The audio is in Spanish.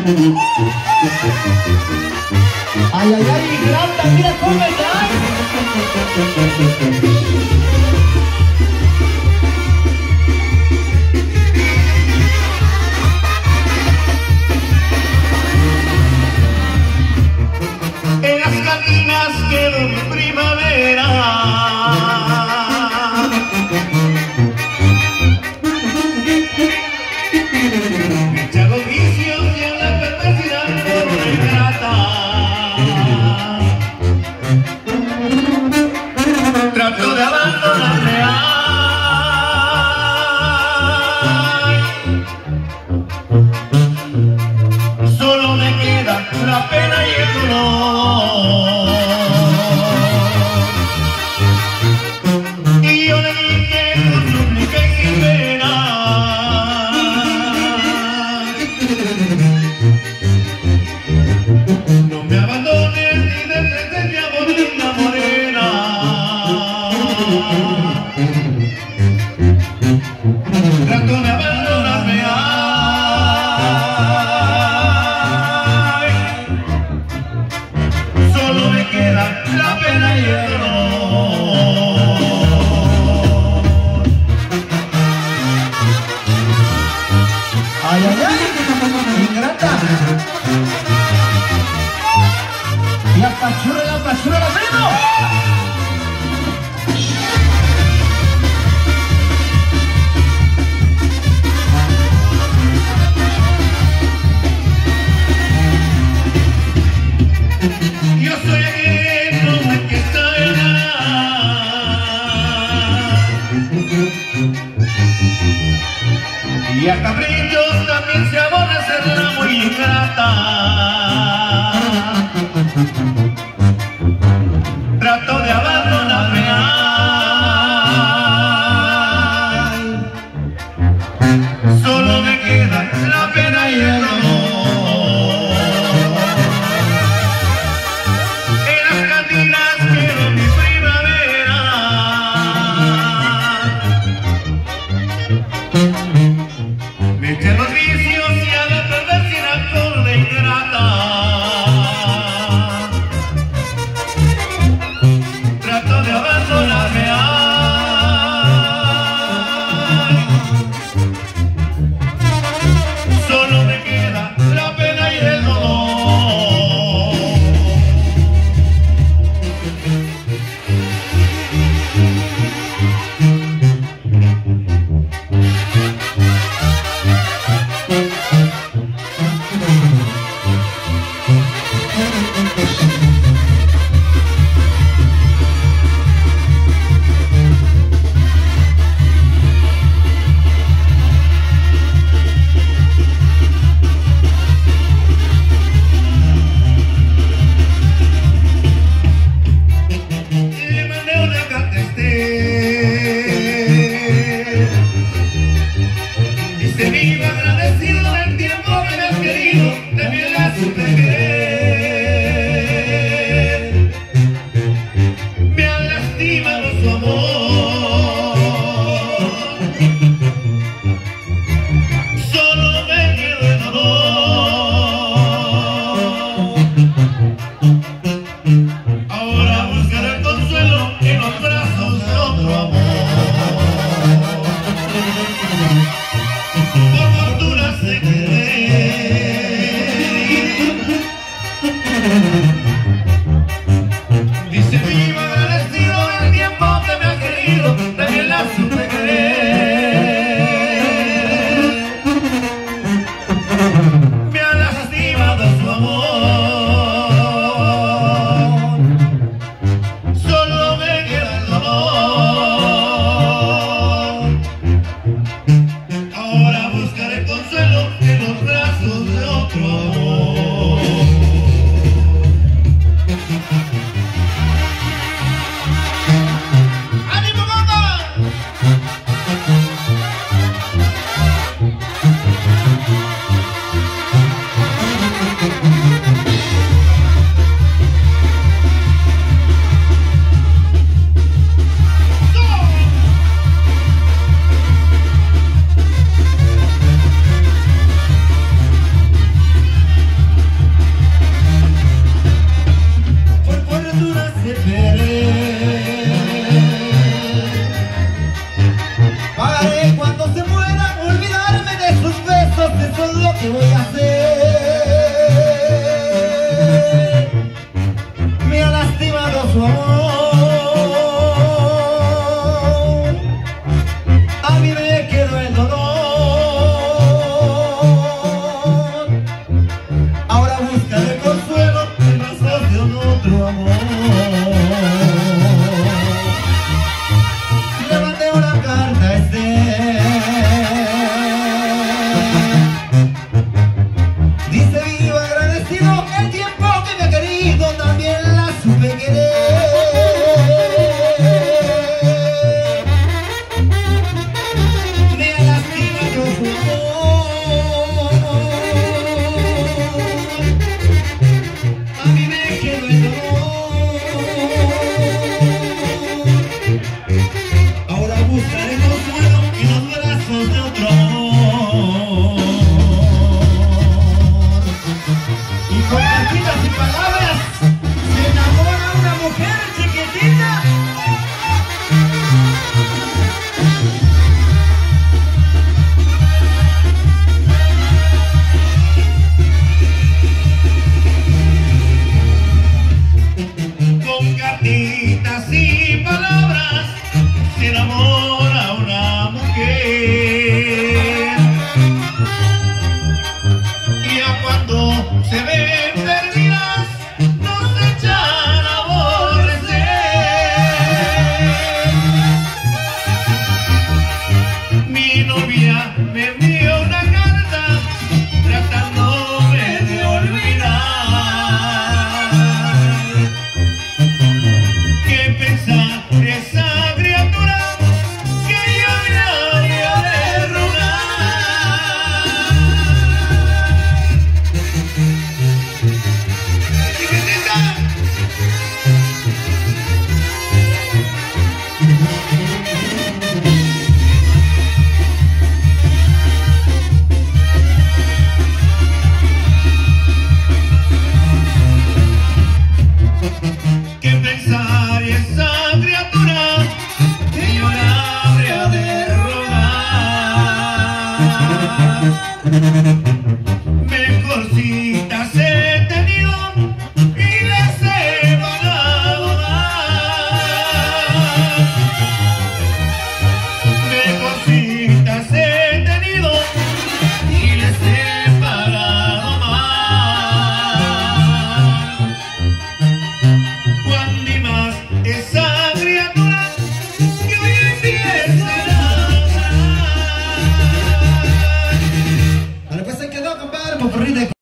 Ay, ay, ay, Grata, mira cómo está. En las cantinas quedó mi primavera. Me echa los vicios y a la perversidad por ingrata. Trato de abandonarme, solo me queda la pena y el dolor. Y yo le dije con súplica y sin pena: no me abandones ni desprecies mi amor, linda morena. Trato de abandonarme, solo me queda la pena y el dolor. Ay, ay, ay, ingrata. La pachurra, la primo. Yo soy aquel hombre que sabe nadar, y a caprichos también se abona serla muy ingrata. Trato de abandonarme, solo me queda la pena y el dolor. Quedó mi primavera. Me eché los vicios y a la perversidad por la ingrata. Trato de abandonarme, solo me queda la pena y el dolor. Te vivo agradecido del tiempo que me has querido, de mi lazo de querer. Me han lastimado su amor, solo me quedo el dolor. Ahora buscaré el consuelo en los brazos de otro amor.